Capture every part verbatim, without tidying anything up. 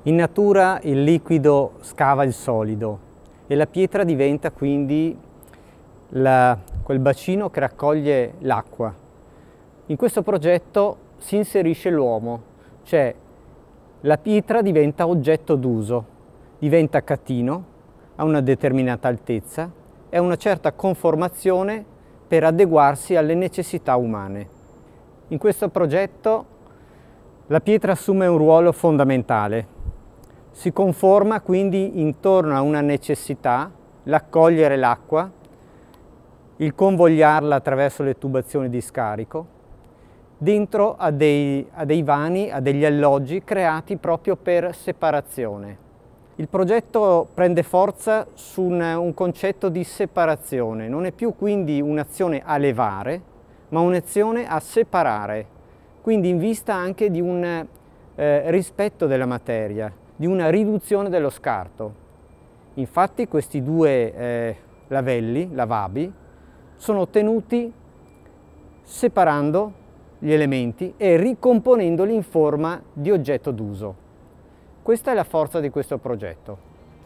In natura il liquido scava il solido e la pietra diventa quindi la, quel bacino che raccoglie l'acqua. In questo progetto si inserisce l'uomo, cioè la pietra diventa oggetto d'uso, diventa catino, a una determinata altezza e a una certa conformazione per adeguarsi alle necessità umane. In questo progetto la pietra assume un ruolo fondamentale. Si conforma quindi intorno a una necessità, l'accogliere l'acqua, il convogliarla attraverso le tubazioni di scarico, dentro a dei, a dei vani, a degli alloggi creati proprio per separazione. Il progetto prende forza su un, un concetto di separazione, non è più quindi un'azione a levare, ma un'azione a separare, quindi in vista anche di un eh, rispetto della materia, di una riduzione dello scarto. Infatti questi due eh, lavelli, lavabi, sono ottenuti separando gli elementi e ricomponendoli in forma di oggetto d'uso. Questa è la forza di questo progetto.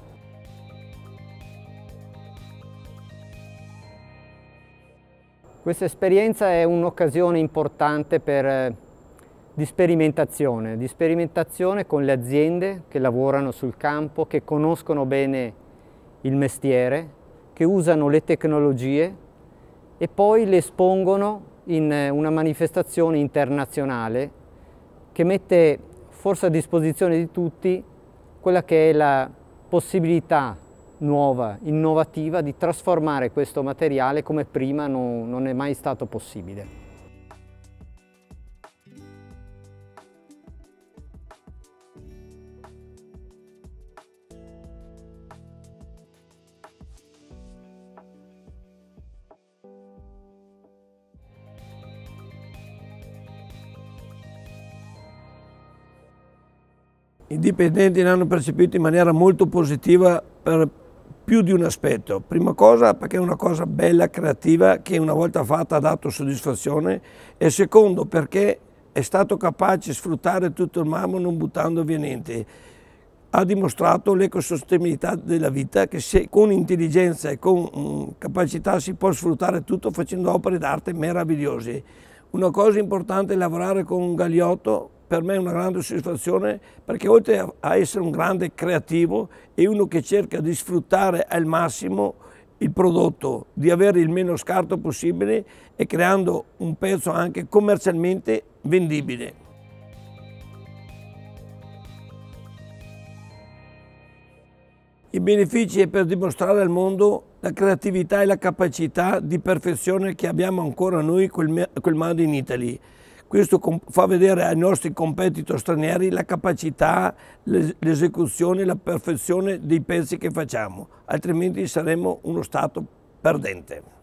Questa esperienza è un'occasione importante per di sperimentazione, di sperimentazione con le aziende che lavorano sul campo, che conoscono bene il mestiere, che usano le tecnologie e poi le espongono in una manifestazione internazionale che mette forse a disposizione di tutti quella che è la possibilità nuova, innovativa di trasformare questo materiale come prima non, non è mai stato possibile. I dipendenti l'hanno percepito in maniera molto positiva per più di un aspetto. Prima cosa perché è una cosa bella, creativa, che una volta fatta ha dato soddisfazione, e secondo perché è stato capace di sfruttare tutto il marmo non buttando via niente. Ha dimostrato l'ecosostenibilità della vita, che se con intelligenza e con um, capacità si può sfruttare tutto facendo opere d'arte meravigliose. Una cosa importante è lavorare con un Galiotto. Per me è una grande soddisfazione perché oltre a essere un grande creativo è uno che cerca di sfruttare al massimo il prodotto, di avere il meno scarto possibile e creando un pezzo anche commercialmente vendibile. I benefici è per dimostrare al mondo la creatività e la capacità di perfezione che abbiamo ancora noi col Made in Italy. Questo fa vedere ai nostri competitor stranieri la capacità, l'esecuzione, la perfezione dei pezzi che facciamo, altrimenti saremmo uno stato perdente.